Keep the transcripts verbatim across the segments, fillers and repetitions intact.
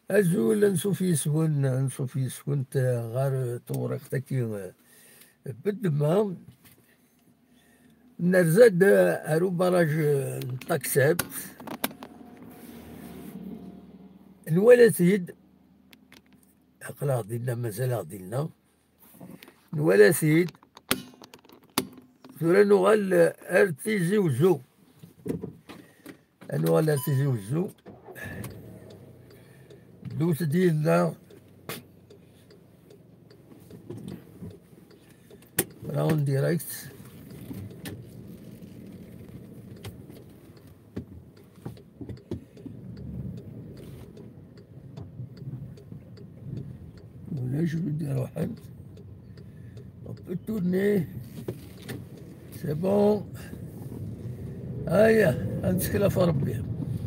أزول نشوف يسون نشوف يسون غار طورق تاكي بالدمام نرزاد أرو براج طاكسات نوالاسيد أقلا غدينا مازال غدينا نوالاسيد ثورا نوغال ارتيزي وزو نوغال ارتيزي وزو دوت ديالنا راون ديريكت ولا شنو نديرو حد tourner, c'est bon. هيا غنتكلا في ربي.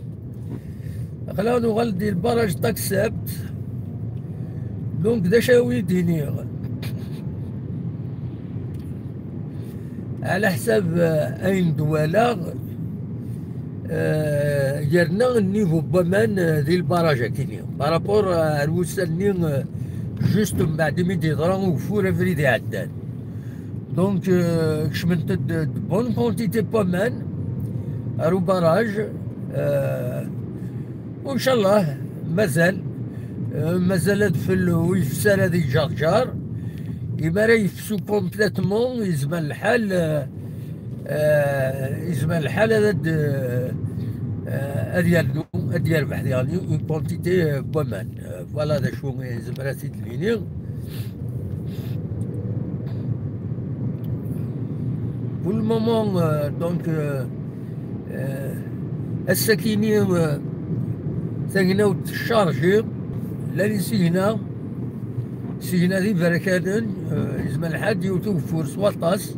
خلاو نغلدي البراج تاكسبت دونك دا شاوي ديني على حساب اين دوالا جرنا النيفو بمان ذي البراج كيني بارابور الوسنين جوست من بعد ميدي ضران وفور فريدي عدان دونك كشمنت بون كونتيتي بمان ارو باراج أه وان شاء الله مازال أه مازال في ويفسر هذه جارجار إما راه يفسو كومبليتمون يزمان الحال أه يزمان الحال هذا ديال ديال ربح ديالي اون كونتيتي بومان فوالا هذا شو زعما سيد ليني pour le moment euh, donc السكيني ثقنا وتشارجي لا سينا سينا ذي بركادن يزمن الحد يوتوب فورس وطاس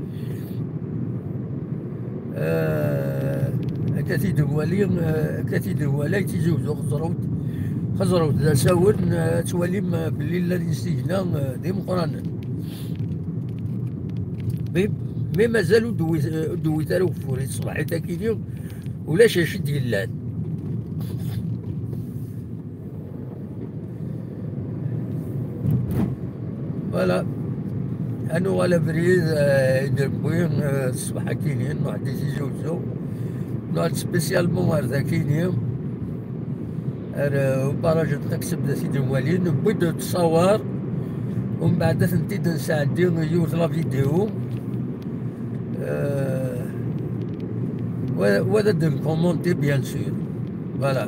كتيد هوالي كتيد هوالي تيزوزو خزروت خزروت ذا ساون تواليم بالليل لا سينا ذي مقرانا مي مازالو دويت راه فوري صباحي تاكيني ولا شاشي ديال فوالا انو على بريد يدربوين الصباح كاينين واحد يجوزو نوع سبيسيالمون هذا كاينين وبراج تكسب ذا سيدي موالين بدو تصور ومن بعد تنتيد نساعدي يورث لا فيديو وهذا دو كومونتي بيان سور فوالا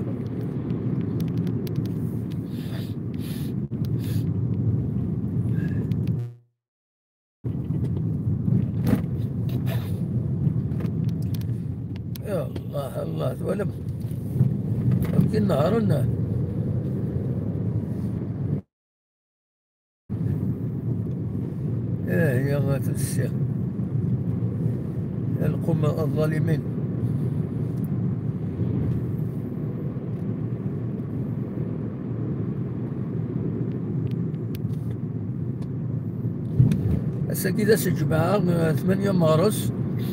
يا الله الله ولا يمكن نهارنا اه يا غاث السير القوم الظالمين هسا كذا سجمعة ثمانية مارس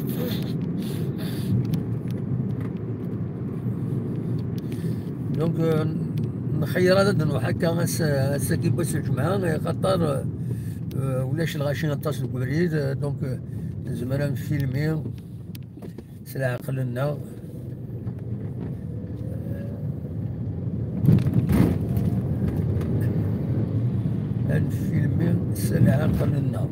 دونك نخير هذا دنو حكا هسا كي بس الجمعة خاطر ولاش الغاشي نتصل بريد دونك زعما نفيلمي سلا عقلنا نفيلمي سلا عقلنا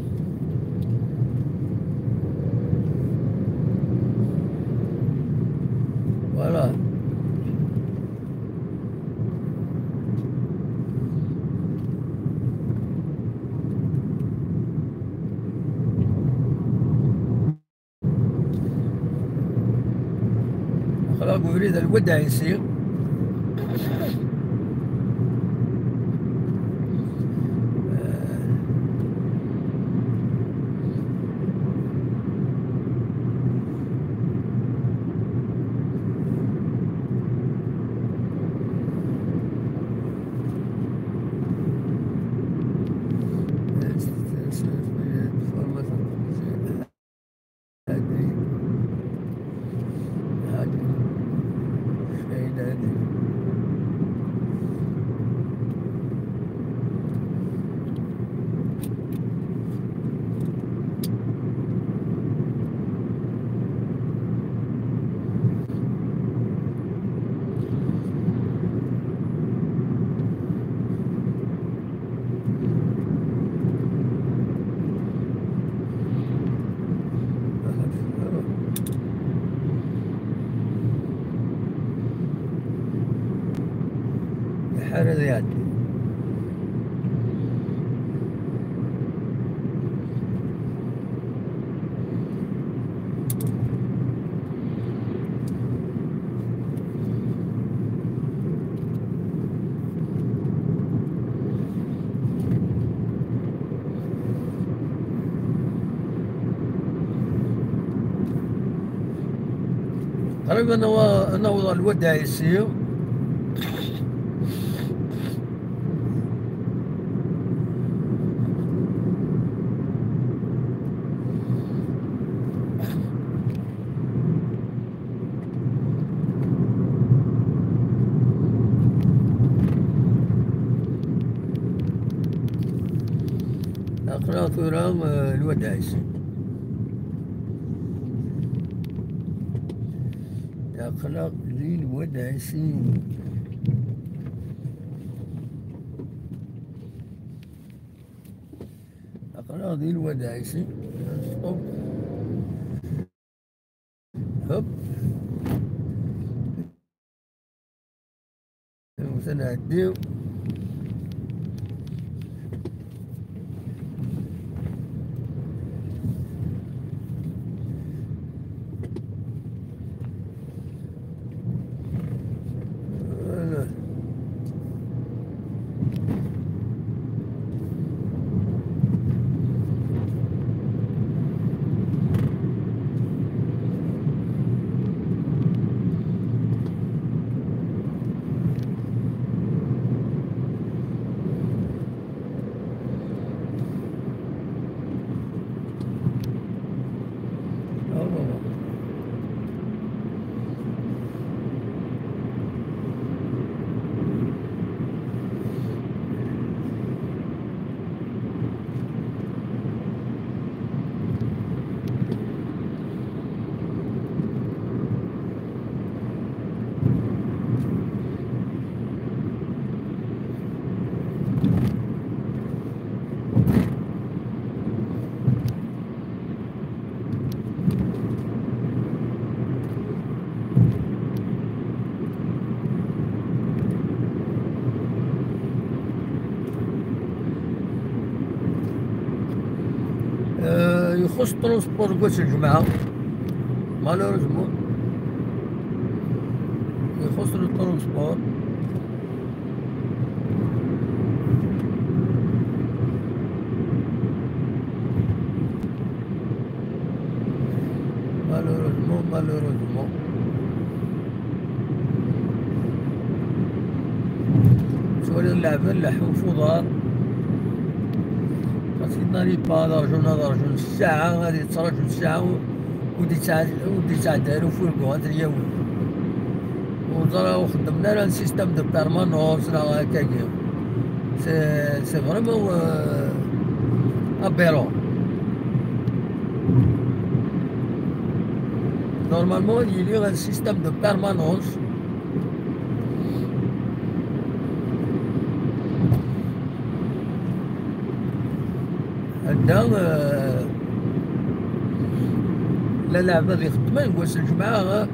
فوالا خلاص بريد الوداع يصير البحر هذا يعدي. قريبا نوض الوداع يسير. أقرأ ثورام الوداع يسير. أخلاق ذي الوداع يسير. أخلاق ذي الوداع يسير. ستوب. هوب. وسنعديو. يخص ترونسبور قوس الجماعة مالوريزمون يخص الترونسبور مالوريزمون مالوريزمون سوالي اللعبة نلحو فضار ناري با درجو درجو الساعة غادي تراجعو الساعة ودي تاع ودي تاع دارو فولكو هاد اليوم وزرا خدمنا على سيستم دو بيرمانونس لا هكاكيا سي سي فريمون ابيرون نورمالمون يلي غا سيستم دو بيرمانونس عندنا لا لعبة اللي خدمة نقول الجماعة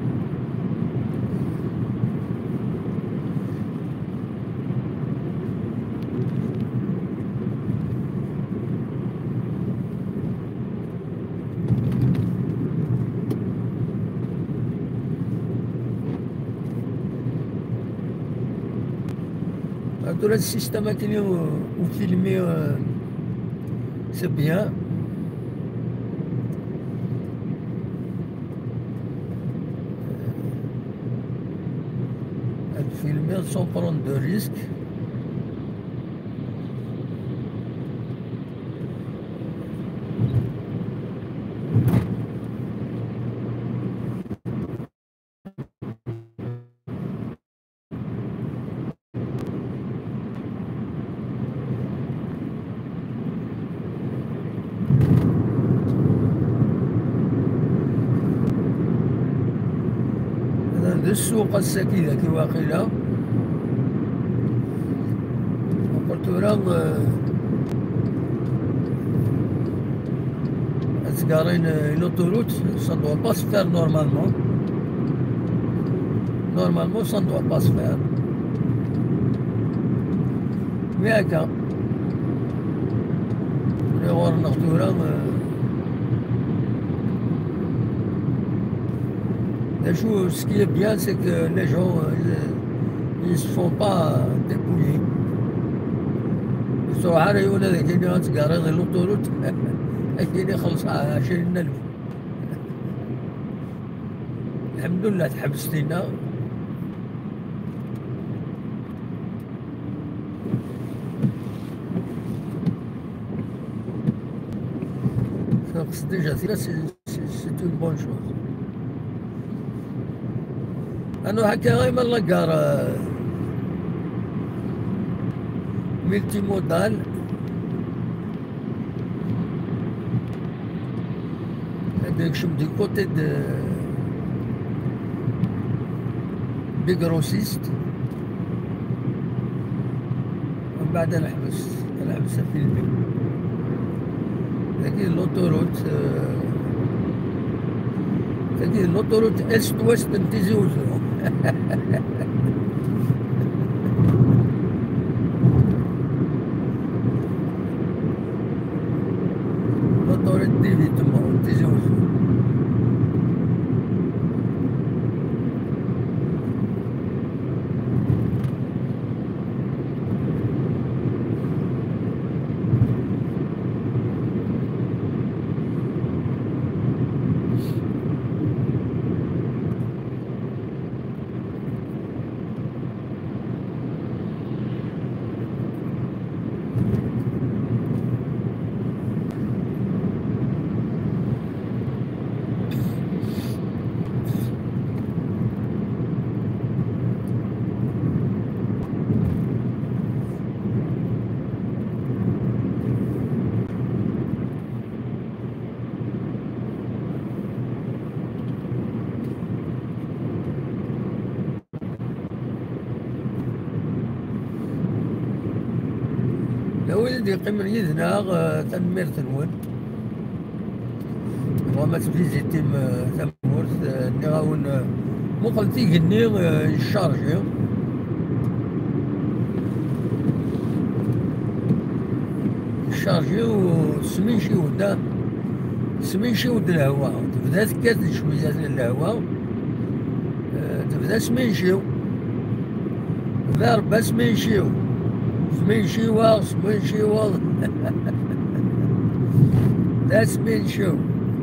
هادو هاد السيستم كاين وفيلمي c'est bien. Elle filme sans prendre de risques. السوق السكينة كي واقيلا قلت له أتقارين l'autoroute ça ne doit pas se faire normalement normalement ça ne doit pas se faire ياك غور نغتورا ce qui est bien, c'est que les gens ils ne se font pas dépouiller. الصراحة أنا يقول هذا كيني غتقاري غير لوطوروت كيني خلص عشرين ألف. الحمد لله تحبست لنا. déjà c'est une bonne chose. أنا هكا غير من لقار ملتي مودال هذاك شم دي كوتي دو دي غروسيست ومن بعد نحبس نحبس في البيت. لكن لوطوروت لكن لوطوروت است وست تيزي وزو لوطوروت ديفي تما تيزي وزو. ولدي قمر يذنا تنمير تنون وما تفيزيتي تمورت ني غاون مقلتي قني الشارجي الشارجي وسميشي ودا سميشي ود الهواء تبدا تكات شويه الهواء تبدا سميشيو تبدا ربا سميشيو سميشيوا سميشيوا لا سميشيو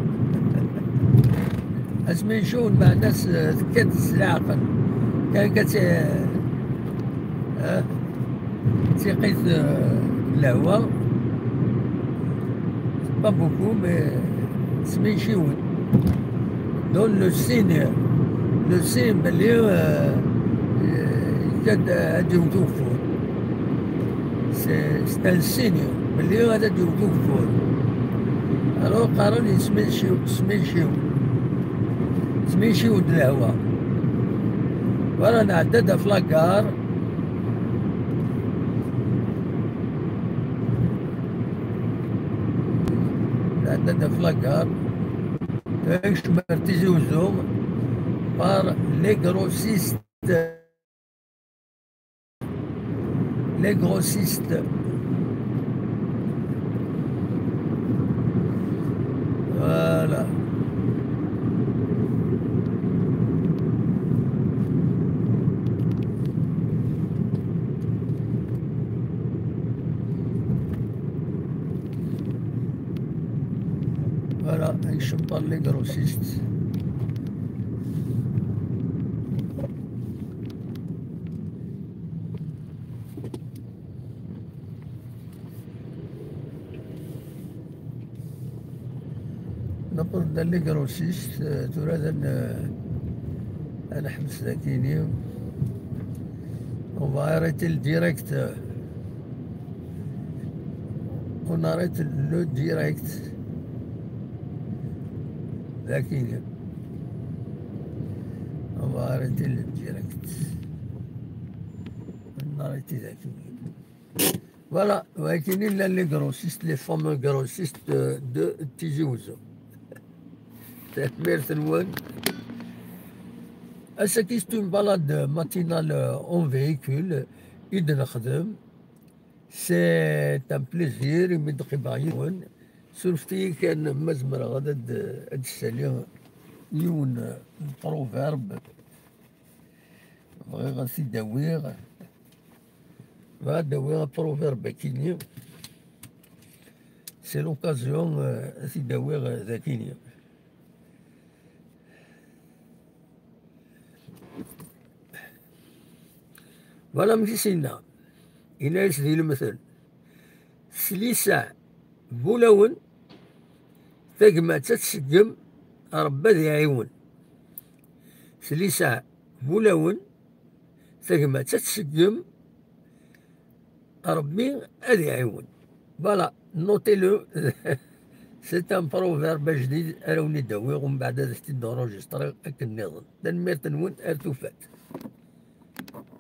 سميشيو مع الناس تكاد السلاقن كان كت تيقيت الهواء با بوكو مي سميشيون دون لو سين لو سين بلي كاد هادي وتوفو c'est un signe اللي هذا ديوتو فور. الو قالوا لي سميشيو سميشيو سميشيو د الهواء وانا نعددها في لاكار نعددها في لاكار ايش مرتزي وزوم بار لي غروسيست les grossistes. Voilà. Voilà, je parle les grossistes. نقول دا لي غروسيست تراد ان نحبس ذاكيني on va arrêter le direct on arrête le direct ذاكيني on va arrêter le direct on arrête ذاكيني voilà ولكن لا لي غروسيست لي fameux غروسيست de Tizi Ouzou. C'est une balade matinale en véhicule, إذا نخدم سي ان بليزير يمد قبايون سولفتي كان مزمر غادا هاد السالي يون بروفيرب بغي غاسي داويغ غا داويغ بروفيرب كيني سي لوكازيون سي داويغ ذاكيني. فوالا ماشي سينا إناس ديال المثل سليسع بولاون ثقمة تتسقم ربي ذي عيون. سليسع بولاون ثقمة تتسقم ربي ذي عيون. فوالا نوتيلو سيت ان بروفيرب جديد أراوني داويغ ومن بعد هذا تدوروجيستري هاك النظام تنمير تنون ارتوفات.